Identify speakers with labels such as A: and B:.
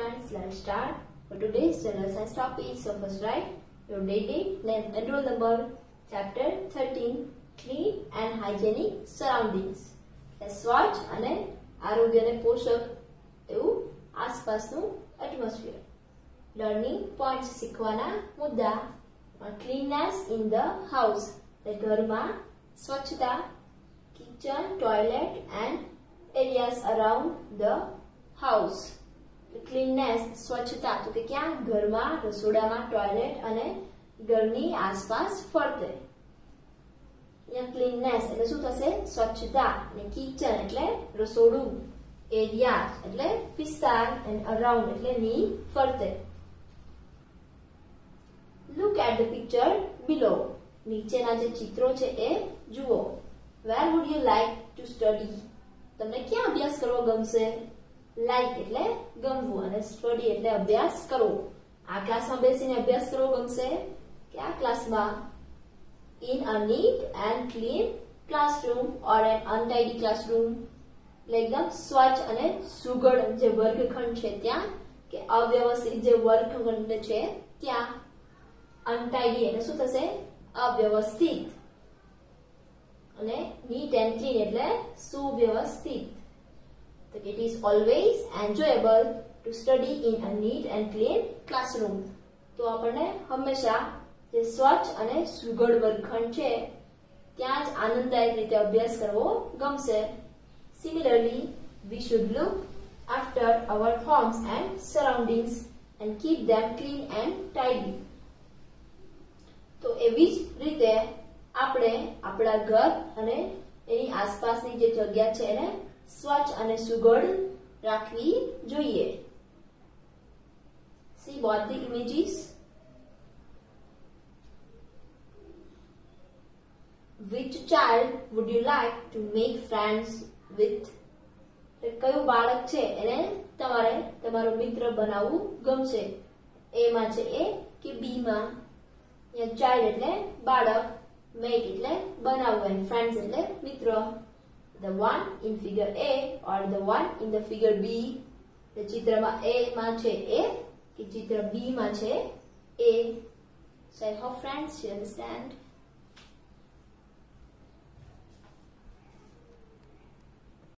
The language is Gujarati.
A: friends, let's start. For today's general science topic, so first write your date, name and roll number, chapter 13, clean and hygienic surroundings. સ્વચ્છ અને આરોગ્યને પોષક એવું આસપાસનું એટમોસ્ફિયર. લર્નિંગ પોઈન્ટ્સ શીખવાના મુદ્દા. ક્લીનનેસ ઇન ધ હાઉસ ઘરમાં સ્વચ્છતા, kitchen, toilet and areas around the house. Cleanness સ્વચ્છતા તો કે ક્યાં? ઘરમાં, રસોડામાં, ટોયલેટ અને ઘરની આસપાસ ફરતે. ક્લીનનેસ એટલે શું થશે? સ્વચ્છતા. અને કિચન એટલે રસોડું, એરિયા એટલે વિસ્તાર અને અરાઉન્ડ એટલે ની ફરતે. Look at the picture below. નીચેના જે ચિત્રો છે એ જુઓ. Where would you like to study? તમને ક્યાં અભ્યાસ કરવો ગમશે? લાઈક એટલે ગમવું અને સ્ટડી એટલે અભ્યાસ કરવો. આ ક્લાસમાં બેસીને અભ્યાસ કરવો ગમશે? કયા ક્લાસમાં? In a neat and clean classroom or an untidy classroom. એટલે એકદમ સ્વચ્છ અને સુઘડ જે વર્ગખંડ છે ત્યાં, કે અવ્યવસ્થિત જે વર્ગખંડ છે ત્યાં. અનટાઈડી એટલે શું થશે? અવ્યવસ્થિત. અને નીટ એન્ડ ક્લીન એટલે સુવ્યવસ્થિત. તો it is always enjoyable to study in a neat and clean classroom. તો આપણને હંમેશા જે સ્વચ્છ અને સુઘડ વર્ગખંડ છે ત્યાં જ આનંદદાયક રીતે અભ્યાસ કરવો ગમશે. Similarly, we should look after our homes and surroundings and keep them clean and tidy. તો એવી જ રીતે આપણે આપણા ઘર અને એની આસપાસની જે જગ્યા છે એને સ્વચ્છ અને સુઘડ રાખવી જોઈએ. See both the images. Which child would you like to make friends with? કયું બાળક છે એને તમારે તમારો મિત્ર બનાવવું ગમશે? એ માં છે એ કે બી માં? ચાઇલ્ડ એટલે બાળક, મેક એટલે બનાવવું and friends એટલે મિત્ર. The one in figure A or the one in the figure B. ચિત્રમાં A માં છે એ કે ચિત્ર B માં છે એ? So I hope friends you understand.